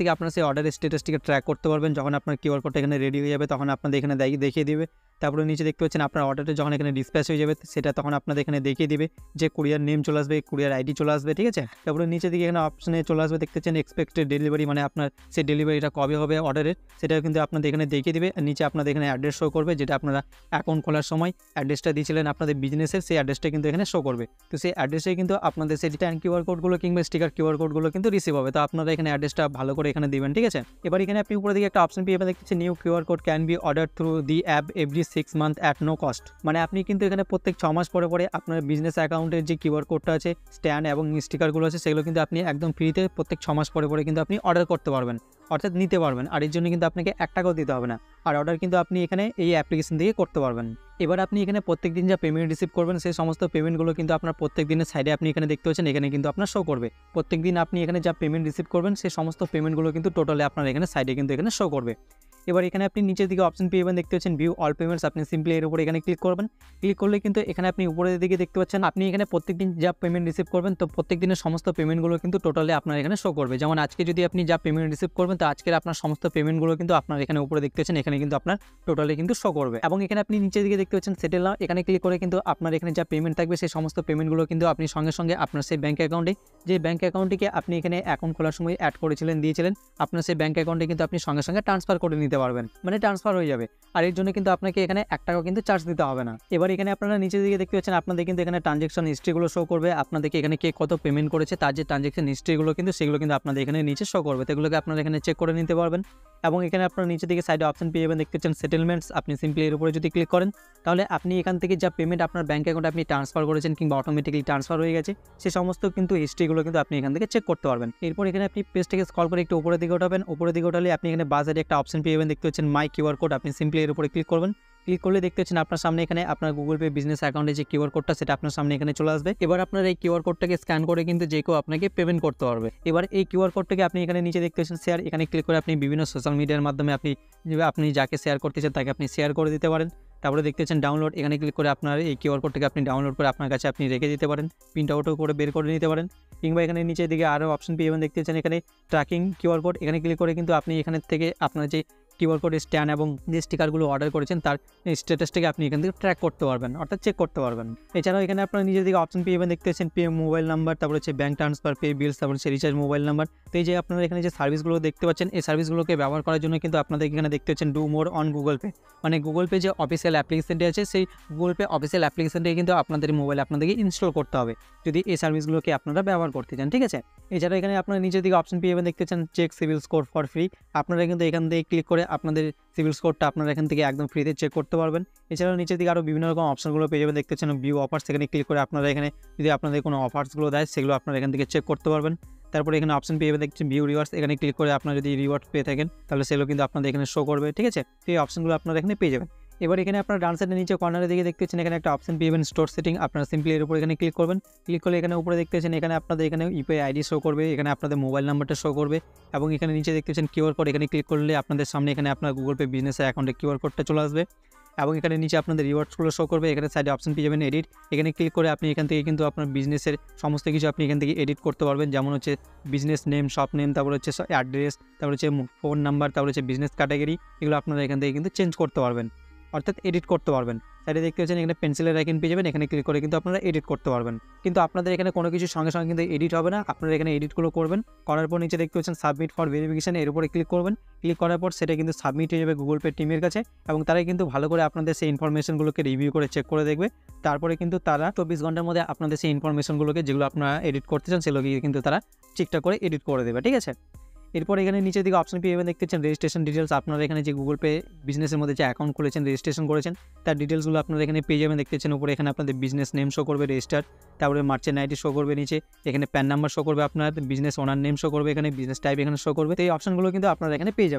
থেকে আপনারা সেই অর্ডারের স্ট্যাটাসটিকে ট্র্যাক করতে পারবেন। যখন আপনার কিউআর কোডটা এখানে রেডি হয়ে যাবে তখন আপনাদের এখানে দেখিয়ে দিবে। তারপরে নিচে দেখতে পাচ্ছেন আপনার অর্ডারটা যখন এখানে ডিসপ্যাচ হয়ে যাবে সেটা তখন আপনাদের এখানে দেখিয়ে দিবে যে কুরিয়ার নেম চলে আসবে, কুরিয়ার আইডি চলে আসবে, ঠিক আছে। তারপরে নিচে দিকে এখানে অপশনে চলে আসবে, দেখতে পাচ্ছেন এক্সপেক্টেড ডেলিভারি, মানে আপনার সেই ডেলিভারিটা কবে হবে অর্ডারের সেটাও কিন্তু আপনাদের এখানে দেখিয়ে দিবে। নিচে আপনাদের এখানে অ্যাড্রেস শো করবে, যেটা আপনারা অ্যাকাউন্ট খোলার সময় অ্যাড্রেসটা দিয়েছিলেন আপনাদের বিজনেসের, সেই অ্যাড্রেসটা কিন্তু এখানে শো করবে। তো সেই অ্যাড্রেসে কিন্তু আপনাদের সেই রিটার্ন কিউআর কোডগুলো কিংবা স্টিকার কিউআর কোডগুলো কিন্তু রিসিভ হবে। তো আপনারা এখানে অ্যাড্রেসটা ভালো করে এখানে দিবেন, ঠিক আছে। এবার এখানে আপনি উপরে দিকে একটা অপশন পেয়ে দেখতেছেন new QR code can be order through the app every 6 month at no cost. মানে আপনি কিন্তু এখানে প্রত্যেক 6 মাস পরে পরে আপনার বিজনেস অ্যাকাউন্টের যে কিউআর কোডটা আছে, স্ট্যান্ড এবং স্টিকারগুলো আছে, সেগুলো কিন্তু আপনি একদম ফ্রিতে প্রত্যেক 6 মাস পরে পরে কিন্তু আপনি অর্ডার করতে পারবেন, অর্থাৎ নিতে পারবেন। আর এর জন্য কিন্তু আপনাকে 1 টাকাও দিতে হবে না। আর অর্ডার কিন্তু আপনি এখানে এই অ্যাপ্লিকেশন থেকে করতে পারবেন। এবার আপনি এখানে প্রত্যেক দিন যা পেমেন্ট রিসিভ করবেন সেই সমস্ত পেমেন্টগুলো কিন্তু আপনার প্রত্যেক দিনের সাইডে আপনি এখানে দেখতে পাচ্ছেন, এখানে কিন্তু আপনার শো করবে। প্রত্যেক দিন আপনি এখানে যা পেমেন্ট রিসিভ করবেন সেই সমস্ত পেমেন্টগুলো কিন্তু টোটালি আপনার এখানে সাইডে কিন্তু এখানে শো করবে। এবার এখানে আপনি নিচের দিকে অপশন পেয়ে যাবেন, দেখতে পাচ্ছেন ভিউ অল পেমেন্টস। আপনি সিম্পলি এর উপরে এখানে ক্লিক করবেন। ক্লিক করলে কিন্তু এখানে আপনি উপরের দিকে দেখতে পাচ্ছেন আপনি এখানে প্রত্যেকদিন যা পেমেন্ট রিসিভ করবেন, তো প্রত্যেক দিনের সমস্ত পেমেন্টগুলো কিন্তু টোটালি আপনার এখানে শো করবে। যেমন আজকে যদি আপনি যা পেমেন্ট রিসিভ করবেন, তো আজকের আপনার সমস্ত পেমেন্টগুলো কিন্তু আপনার এখানে উপরে দেখতে পাচ্ছেন, এখানে কিন্তু আপনার টোটালি কিন্তু শো করবে। এবং এখানে আপনি নিচের দিকে দেখতে পাচ্ছেন সেটেল নাও, এখানে ক্লিক করে কিন্তু আপনার এখানে যা পেমেন্ট থাকবে সেই সমস্ত পেমেন্টগুলো কিন্তু আপনি সঙ্গে সঙ্গে আপনার সেই ব্যাঙ্ক অ্যাকাউন্টে, যে ব্যাঙ্ক অ্যাকাউন্টটিকে আপনি এখানে অ্যাকাউন্ট খোলার সময় অ্যাড করেছিলেন দিয়েছিলেন, আপনার সেই ব্যাঙ্ক অ্যাকাউন্টে কিন্তু আপনি সঙ্গে সঙ্গে ট্রান্সফার করে নিতে পারবেন, মানে ট্রান্সফার হয়ে যাবে। আর এর জন্য কিন্তু আপনাকে এখানে 1 টাকাও কিন্তু চার্জ দিতে হবে না। এবার এখানে আপনারা নিচের দিকে দেখতে পাচ্ছেন আপনাদের কিন্তু এখানে ট্রানজ্যাকশন হিস্ট্রিগুলো শো করবে, আপনাদেরকে এখানে কে কত পেমেন্ট করেছে তার যে ট্রানজ্যাকশন হিস্ট্রিগুলো কিন্তু সেগুলো কিন্তু আপনাদের এখানে নিচে শো করবে। তো এগুলোকে আপনারা এখানে চেক করে নিতে পারবেন। এবং এখানে আপনারা নিচের দিকে সাইডে অপশন পেয়ে যাবেন, দেখতে পাচ্ছেন সেটেলমেন্টস। আপনি সিম্পলি এর উপরে যদি ক্লিক করেন তাহলে আপনি এখান থেকে যা পেমেন্ট আপনার ব্যাঙ্ক অ্যাকাউন্টে আপনি ট্রান্সফার করেছেন কিংবা অটোমেটিক্যালি ট্রান্সফার হয়ে গেছে সেই সমস্ত কিন্তু হিস্ট্রিগুলো কিন্তু আপনি এখান থেকে চেক করতে পারবেন। এরপর এখানে আপনি পেজটাকে স্ক্রল করে একটু উপরের দিকে উঠাবেন। উপরের দিকে উঠালে আপনি এখানে বাজারে একটা অপশন পেয়ে যাবেন, দেখতে পাচ্ছেন মাই কিউআর কোড। আপনি সিম্পলি এর উপরে ক্লিক করবেন। ক্লিক করলে দেখতে পাচ্ছেন আপনার সামনে এখানে আপনার গুগল পে বিজনেস অ্যাকাউন্টে যে কিউআর কোডটা সেটা আপনার সামনে এখানে চলে আসবে। এবার আপনার এই কিউআর কোডটাকে স্ক্যান করে কিন্তু যে কেউ আপনাকে পেমেন্ট করতে পারবে। এবার এই কিউআর কোডটাকে আপনি এখানে নিচে দেখতে পাচ্ছেন শেয়ার, এখানে ক্লিক করে আপনি বিভিন্ন সোশ্যাল মিডিয়ার মাধ্যমে আপনি যাকে শেয়ার করতে চান তাকে আপনি শেয়ার করে দিতে পারেন। তারপরে দেখতে পাচ্ছেন ডাউনলোড, এখানে ক্লিক করে আপনার এই কিউআর কোডটাকে আপনি ডাউনলোড করে আপনার কাছে আপনি রেখে দিতে পারেন, প্রিন্ট আউটও করে বের করে নিতে পারেন। কিংবা এখানে নিচের দিকে আরও অপশন পেয়ে যাবেন, দেখতে পাচ্ছেন এখানে ট্র্যাকিং কিউআর কোড। এখানে ক্লিক করে কিন্তু আপনি এখান থেকে আপনার যে কিউআর কোড স্ট্যান্ড এবং যে স্টিকারগুলো অর্ডার করেছেন তার স্ট্যাটাসটাকে আপনি এখান থেকে ট্র্যাক করতে পারবেন, অর্থাৎ চেক করতে পারবেন। এছাড়াও এখানে আপনার নিজের দিকে অপশন পেয়ে যাবেন, দেখতে পাচ্ছেন পে মোবাইল নাম্বার, তারপরে হচ্ছে ব্যাঙ্ক ট্রান্সফার, পে বিলস, তারপরে হচ্ছে রিচার্জ মোবাইল নাম্বার। তো এই যে আপনারা এখানে যে সার্ভিসগুলো দেখতে পাচ্ছেন এই সার্ভিসগুলোকে ব্যবহার করার জন্য কিন্তু আপনাদের এখানে দেখতে পাচ্ছেন do more on Google pay, মানে গুগল পে যে অফিসিয়াল অ্যাপ্লিকেশনটি আছে সেই গুগল পে অফিসিয়াল অ্যাপ্লিকেশনটাকে কিন্তু আপনাদের মোবাইলে আপনাদেরকে ইনস্টল করতে হবে যদি এই সার্ভিসগুলোকে আপনারা ব্যবহার করতে চান, ঠিক আছে। এছাড়া এখানে আপনারা নিচের দিকে অপশন পেয়ে যাবেন, দেখতে পাচ্ছেন check CIBIL score for free. আপনারা কিন্তু এখান থেকে ক্লিক করে আপনাদের সিভিল স্কোরটা আপনারা এখান থেকে একদম ফ্রিতে চেক করতে পারবেন। এছাড়াও নিচের দিকে আরও বিভিন্ন রকম অপশনগুলো পেয়ে যাবেন, দেখতে পাচ্ছেন ভিউ অফার্স। এখানে ক্লিক করে আপনারা এখানে যদি আপনাদের কোনো অফার্সগুলো দেয় সেগুলো আপনারা এখান থেকে চেক করতে পারবেন। তারপরে এখানে অপশন পেয়ে যাবেন, দেখছেন ভিউ রিওয়ার্ডস। এখানে ক্লিক করে আপনারা যদি রিওয়ার্ড পেয়ে থাকেন তাহলে সেগুলো কিন্তু আপনাদের এখানে শো করবে, ঠিক আছে। তো এই অপশনগুলো আপনারা এখানে পেয়ে যাবেন। এবার এখানে আপনার ডান সাইডের নিচে কর্নারের দিকে দেখতে পাচ্ছেন এখানে একটা অপশন পেয়ে যাবেন স্টোর সেটিং। আপনারা সিম্পলি এর উপর এখানে ক্লিক করবেন। ক্লিক করলে এখানে উপরে দেখতে পাচ্ছেন এখানে আপনাদের এখানে ইউপিআই আইডি শো করবে, এখানে আপনাদের মোবাইল নাম্বারটা শো করবে এবং এখানে নিচে দেখতে পাচ্ছেন কিউআর কোড। এখানে ক্লিক করলে আপনাদের সামনে এখানে আপনার গুগল পে বিজনেস অ্যাকাউন্টে কিউআর কোডটা চলে আসবে এবং এখানে নিচে আপনাদের রিওয়ার্ডসগুলো শো করবে। এখানে সাইডে অপশন পেয়ে যাবেন এডিট। এখানে ক্লিক করে আপনি এখান থেকে কিন্তু আপনার বিজনেসের সমস্ত কিছু আপনি এখান থেকে এডিট করতে পারবেন, যেমন হচ্ছে বিজনেস নেম, শপ নেম, তারপর হচ্ছে অ্যাড্রেস, তারপর হচ্ছে ফোন নাম্বার, তারপর হচ্ছে বিজনেস ক্যাটাগরি, এগুলো আপনারা এখান থেকে কিন্তু চেঞ্জ করতে পারবেন, অর্থাৎ এডিট করতে পারবেন। সাইডে দেখতে পাচ্ছেন এখানে পেন্সিলের আইকন পেয়ে যাবেন, এখানে ক্লিক করে কিন্তু আপনারা এডিট করতে পারবেন। কিন্তু আপনাদের এখানে কোনো কিছু সঙ্গে সঙ্গে কিন্তু এডিট হবে না, আপনারা এখানে এডিটগুলো করবেন। করার পর নিচে দেখতে পাচ্ছেন সাবমিট ফর ভেরিফিকেশন, এর উপরে ক্লিক করবেন। ক্লিক করার পর সেটা কিন্তু সাবমিট হয়ে যাবে গুগল পে টিমের কাছে এবং তারাই কিন্তু ভালো করে আপনাদের সেই ইনফরমেশনগুলোকে রিভিউ করে চেক করে দেখবে। তারপরে কিন্তু তারা 24 ঘন্টার মধ্যে আপনাদের সেই ইনফরমেশনগুলোকে যেগুলো আপনারা এডিট করতে চান সেগুলোকে কিন্তু তারা ঠিকঠাক করে এডিট করে দেবে, ঠিক আছে। এরপর এখানে নিচের দিকে অপশন পেয়ে যাবেন, দেখতে পাচ্ছেন রেজিস্ট্রেশন ডিটেলস। আপনারা এখানে যে গুগল পে বিজনেসের মধ্যে যে অ্যাকাউন্ট খুলেছেন, রেজিস্ট্রেশন করেছেন তার ডিটেলসগুলো আপনারা এখানে পেয়ে যাবেন। দেখতে পাচ্ছেন উপরে এখানে আপনাদের বিজনেস নেম শো করবে রেজিস্টার, তারপরে মার্চেন্ট আইডি শো করবে, নিচে এখানে প্যান নাম্বার শো করবে, আপনার বিজনেস ওনার নেম শো করবে, এখানে বিজনেস টাইপ এখানে শো করবে। তো এই অপশনগুলো কিন্তু আপনারা এখানে পেয়ে যাবেন।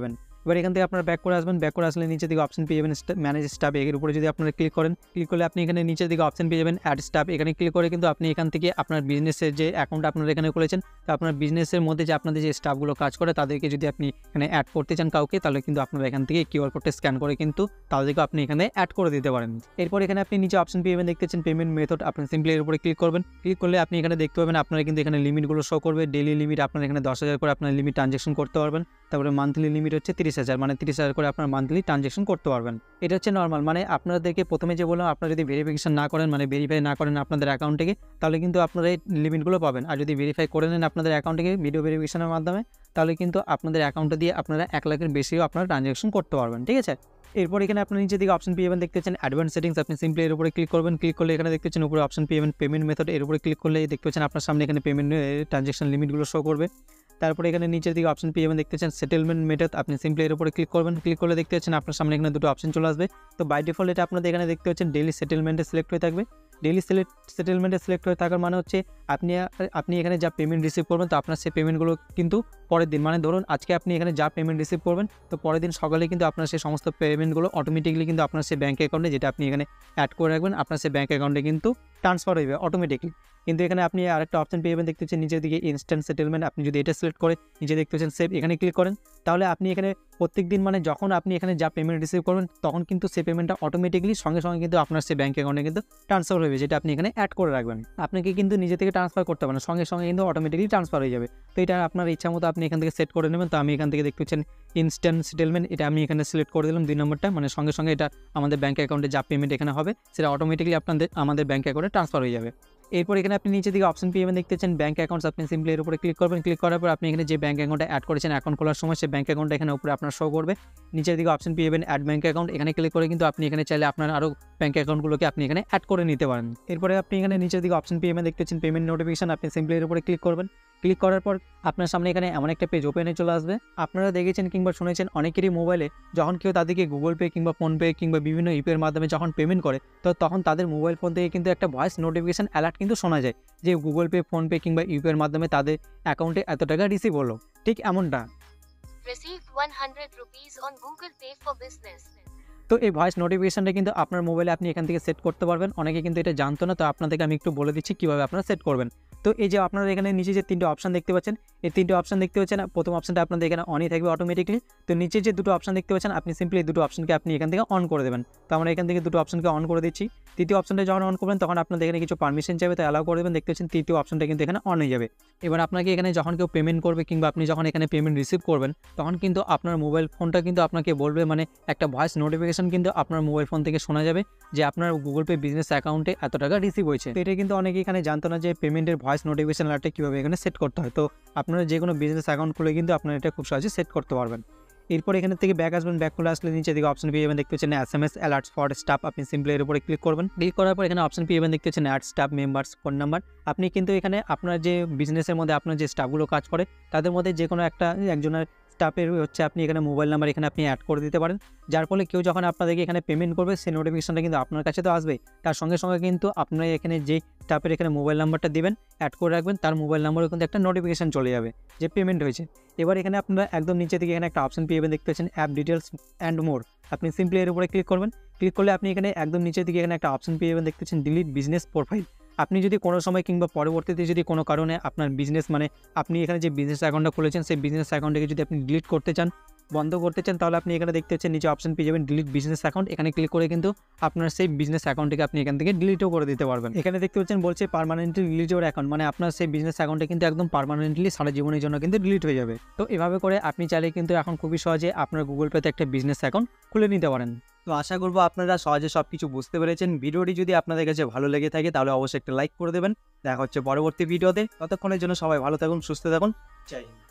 এবার এখান থেকে আপনারা ব্যাক করে আসবেন, ব্যাক করে আসলে নিচের দিকে অপশন পেয়ে যাবেন ম্যানেজ স্টাফ, এর উপরে যদি আপনারা ক্লিক করেন, ক্লিক করলে আপনি এখানে নিচের দিকে অপশন পেয়ে যাবেন অ্যাড স্টাফ। এখানে ক্লিক করে কিন্তু আপনি এখান থেকে আপনার বিজনেসের যে অ্যাকাউন্ট আপনারা এখানে খুলেছেন, তো আপনার বিজনেসের মধ্যে যে আপনাদের যে স্টাফগুলো কাজ করে তাদেরকে যদি আপনি এখানে অ্যাড করতে চান কাউকে, তাহলে কিন্তু আপনারা এখান থেকে কিউআর কোডটা স্ক্যান করে কিন্তু তাদেরকে আপনি এখানে অ্যাড করে দিতে পারেন। এরপর এখানে আপনি নিচে অপশন পেয়ে যাবেন, দেখতেছেন পেমেন্ট মেথড, আপনি সিম্পলি এর উপরে ক্লিক করবেন। ক্লিক করলে আপনি এখানে দেখতে পাবেন আপনারা কিন্তু এখানে লিমিটগুলো শো করবে। ডেইলি লিমিট আপনারা এখানে 10,000 করে আপনার লিমিট ট্রানজ্যাকশন করতে পারবেন। তারপরে মান্থলি লিমিট হচ্ছে 30,000, মানে 30,000 করে আপনার মান্থলি ট্রানজ্যাকশন করতে পারবেন। এটা হচ্ছে নর্মাল, মানে আপনাদেরকে প্রথমে যে বললাম আপনারা যদি ভেরিফিকেশন না করেন, মানে ভেরিফাই না করেন আপনাদের অ্যাকাউন্ট থেকে, তাহলে কিন্তু আপনারা এই লিমিটগুলো পাবেন। আর যদি ভেরিফাই করে নেন আপনাদের অ্যাকাউন্ট থেকে ভিডিও ভেরিফিকেশনের মাধ্যমে, তাহলে কিন্তু আপনাদের অ্যাকাউন্টটা দিয়ে আপনারা 1 লাখের বেশিও আপনারা ট্রানজ্যাকশন করতে পারবেন, ঠিক আছে। এরপর এখানে আপনার নিচের দিকে অপশন পেয়ে যাবেন, দেখতে পাচ্ছেন অ্যাডভান্স সেটিংস, আপনি সিম্পলি এর উপরে ক্লিক করবেন। ক্লিক করলে এখানে দেখতে পাচ্ছেন উপরে অপশন পেয়ে যাবেন পেমেন্ট মেথড, এর উপরে ক্লিক করলে দেখতে পাচ্ছেন আপনার সামনে এখানে পেমেন্ট ট্রানজ্যাকশন লিমিটগুলো শো করবে। তারপরে এখানে নিচের দিকে অপশন পেয়ে যাবেন, দেখতে পাচ্ছেন সেটেলমেন্ট মেথড, আপনি সিম্পলি এর উপরে ক্লিক করবেন। ক্লিক করলে দেখতে পাচ্ছেন আপনার সামনে এখানে দুটো অপশন চলে আসবে। তো বাই ডিফল্ট এটা আপনাদের এখানে দেখতে পাচ্ছেন ডেইলি সেটেলমেন্টে সিলেক্ট হয়ে থাকবে। ডেইলি সেটেলমেন্টে সিলেক্ট হয়ে থাকার মানে হচ্ছে আপনি এখানে যা পেমেন্ট রিসিভ করবেন, তো আপনার সেই পেমেন্টগুলো কিন্তু পরের দিন, মানে ধরুন আজকে আপনি এখানে যা পেমেন্ট রিসিভ করবেন, তো পরের দিন সকালে কিন্তু আপনার সেই সমস্ত পেমেন্টগুলো অটোমেটিকলি কিন্তু আপনার সেই ব্যাঙ্ক অ্যাকাউন্টে, যেটা আপনি এখানে অ্যাড করে রাখবেন, আপনার সেই ব্যাঙ্ক অ্যাকাউন্টে কিন্তু ট্রান্সফার হয়ে যাবে অটোমেটিকলি। কিন্তু এখানে আপনি আরেকটা অপশন পেয়ে যাবেন, দেখতে পাচ্ছেন নিচের দিকে ইনস্ট্যান্ট সেটেলমেন্ট, আপনি যদি এটা সিলেক্ট করে নিচে দেখতে পাচ্ছেন সেভ, এখানে ক্লিক করেন, তাহলে আপনি এখানে প্রত্যেক দিন, মানে যখন আপনি এখানে যা পেমেন্ট রিসিভ করবেন, তখন কিন্তু সেই পেমেন্টটা অটোমেটিকলি সঙ্গে সঙ্গে কিন্তু আপনার সেই ব্যাঙ্ক অ্যাকাউন্টে কিন্তু ট্রান্সফার হয়ে যাবে, যেটা আপনি এখানে অ্যাড করে রাখবেন। আপনাকে কিন্তু নিজে থেকে ট্রান্সফার করতে পারেন, সঙ্গে সঙ্গে কিন্তু অটোমেটিকলি ট্রান্সফার হয়ে যাবে। তো এটা আপনার ইচ্ছা মতো আপনি এখান থেকে সেট করে নেবেন। তো আমি এখান থেকে দেখতে পাচ্ছেন ইনস্ট্যান্ট সেটেলমেন্ট, এটা আমি এখানে সিলেক্ট করে দিলাম 2 নম্বরটা, মানে সঙ্গে সঙ্গে এটা আমাদের ব্যাঙ্ক অ্যাকাউন্টে যা পেমেন্ট এখানে হবে সেটা অটোমেটিকলি আমাদের ব্যাঙ্ক অ্যাকাউন্টে ট্রান্সফার হয়ে যাবে। এরপর এখানে আপনি নিচের দিকে অপশন পেয়ে যাবেন, দেখতে পাচ্ছেন ব্যাঙ্ক অ্যাকাউন্টস, আপনি সিম্পলি এর উপরে ক্লিক করবেন। ক্লিক করার পর আপনি এখানে যে ব্যাঙ্ক অ্যাকাউন্টে অ্যাড করেছেন অ্যাকাউন্ট খোলার সময়, সেই ব্যাঙ্ক অ্যাকাউন্টটা এখানে উপরে আপনার শো করবে। নিচের দিকে অপশন পেয়ে যাবেন অ্যাড ব্যাঙ্ক অ্যাকাউন্ট, এখানে ক্লিক করে কিন্তু আপনি এখানে চাইলে আপনার আরও ব্যাঙ্ক অ্যাকাউন্টগুলোকে আপনি এখানে অ্যাড করে নিতে পারেন। এরপরে আপনি এখানে নিচের দিকে অপশন পেয়ে যাবেন, দেখতে পাচ্ছেন পেমেন্ট নোটিফিকেশন, আপনি সিম্পলি এর উপরে ক্লিক করবেন। ক্লিক করার পর আপনার সামনে এখানে এমন একটা পেজ ওপেন হয়ে চলে আসবে। আপনারা দেখেছেন কিংবা শুনেছেন অনেকেরই মোবাইলে যখন কেউ তাদেরকে গুগল পে কিংবা ফোনপে কিংবা বিভিন্ন ইউপিআইয়ের মাধ্যমে যখন পেমেন্ট করে, তো তখন তাদের মোবাইল ফোন থেকে কিন্তু একটা ভয়েস নোটিফিকেশন অ্যালার্ট কিন্তু শোনা যায় যে গুগল পে, ফোনপে কিংবা ইউপিআইয়ের মাধ্যমে তাদের অ্যাকাউন্টে এত টাকা রিসিভ হলো, ঠিক এমনটা। Received 100 rupees on Google Pay for business. তো এই ভয়েস নোটিফিকেশনটা কিন্তু আপনার মোবাইলে আপনি এখান থেকে সেট করতে পারবেন। অনেকে কিন্তু এটা জানতো না, তো আপনাদেরকে আমি একটু বলে দিচ্ছি কীভাবে আপনারা সেট করবেন। তো এই যে আপনারা এখানে নিচে যে 3টে অপশন দেখতে পাচ্ছেন, এই 3টে অপশন দেখতে পাচ্ছেন, প্রথম অপশনটা আপনাদের এখানে অনই থাকবে অটোমেটিকলি। তো নিচে যে দুটো অপশন দেখতে পাচ্ছেন, আপনি সিম্পলি এই দুটো অপশনকে আপনি এখান থেকে অন করে দেবেন। তো আমরা এখান থেকে দুটো অপশনকে অন করে দিচ্ছি। তৃতীয় অপশনটা যখন অন করবেন, তখন আপনাদের এখানে কিছু পারমিশন চাইবে, তো অ্যালাউ করে দেবেন। দেখতে পাচ্ছেন তৃতীয় অপশনটা কিন্তু এখানে অন হয়ে যাবে। এবার আপনাকে এখানে যখন কেউ পেমেন্ট করবে কিংবা আপনি যখন এখানে পেমেন্ট রিসিভ করবেন, তখন কিন্তু আপনার মোবাইল ফোনটা কিন্তু আপনাকে বলবে, মানে একটা ভয়েস নোটিফিকেশন কিন্তু আপনার মোবাইল ফোন থেকে শোনা যাবে যে আপনার গুগল পে বিজনেস অ্যাকাউন্টে এত টাকা রিসিভ হয়েছে। তো এটা কিন্তু অনেকে এখানে জানতো না যে পেমেন্টের ভয়েস নোটিফিকেশন অ্যালার্টটা কীভাবে এখানে সেট করতে হয়। তো আপনারা যে কোনো বিজনেস অ্যাকাউন্ট খুলে কিন্তু আপনারা এটা খুব সহজে সেট করতে পারবেন। এরপর এখান থেকে ব্যাক আসবেন, ব্যাক করে আসলে নিচে দিকে অপশন পেয়ে যাবেন, দেখতে পাচ্ছেন SMS অ্যালার্টস ফর স্টাফ, আপনি সিম্পলি এর উপরে ক্লিক করবেন। ক্লিক করার পর এখানে অপশন পেয়ে যাবেন, দেখতে পাচ্ছেন add staff members phone number, আপনি কিন্তু এখানে আপনার যে বিজনেসের মধ্যে আপনার যে স্টাফগুলো কাজ করে তাদের মধ্যে যে কোনো একজনের স্টাফের হচ্ছে আপনি এখানে মোবাইল নাম্বার এখানে আপনি অ্যাড করে দিতে পারেন, যার ফলে কেউ যখন আপনাদেরকে এখানে পেমেন্ট করবে সেই নোটিফিকেশনটা কিন্তু আপনার কাছে তো আসবেই, তার সঙ্গে সঙ্গে কিন্তু আপনার এখানে যে স্টাফের এখানে মোবাইল নাম্বারটা দিবেন, অ্যাড করে রাখবেন, তার মোবাইল নাম্বারে কিন্তু একটা নোটিফিকেশন চলে যাবে যে পেমেন্ট হয়েছে। এবার এখানে আপনারা একদম নিচে দিকে এখানে একটা অপশন পেয়ে যাবেন, দেখতে পাচ্ছেন অ্যাপ ডিটেলস অ্যান্ড মোর, আপনি সিম্পলি এর উপরে ক্লিক করবেন। ক্লিক করলে আপনি এখানে একদম নিচের দিকে এখানে একটা অপশন পেয়ে যাবেন, দেখতে পাচ্ছেন ডিলিট বিজনেস প্রোফাইল, আপনি যদি কোনো সময় কিংবা পরবর্তীতে যদি কোনো কারণে আপনার বিজনেস, মানে আপনি এখানে যে বিজনেস অ্যাকাউন্টটা খুলেছেন সেই বিজনেস অ্যাকাউন্টকে যদি আপনি ডিলিট করতে চান, বন্ধ করতে চান, তাহলে আপনি এখানে দেখতে পাচ্ছেন নিচে অপশন পেয়ে যাবেন ডিলিট বিজনেস অ্যাকাউন্ট, এখানে ক্লিক করে কিন্তু আপনার সেই বিজনেস অ্যাকাউন্টটিকে আপনি এখান থেকে ডিলিটও করে দিতে পারবেন। এখানে দেখতে পাচ্ছেন বলছে পার্মানেন্টলি ডিলিট ইওর অ্যাকাউন্ট, মানে আপনার সেই বিজনেস অ্যাকাউন্টে কিন্তু একদম পার্মানেন্টলি সারা জীবনের জন্য কিন্তু ডিলিট হয়ে যাবে। তো এভাবে করে আপনি চাইলে কিন্তু এখন খুবই সহজে আপনার গুগল পেতে একটা বিজনেস অ্যাকাউন্ট খুলে নিতে পারেন। তো আশা করবো আপনারা সহজে সব কিছু বুঝতে পেরেছেন। ভিডিওটি যদি আপনাদের কাছে ভালো লেগে থাকে তাহলে অবশ্যই একটা লাইক করে দেবেন। দেখা হচ্ছে পরবর্তী ভিডিওতে, ততক্ষণের জন্য সবাই ভালো থাকুন, সুস্থ থাকুন, জয় হিন্দ।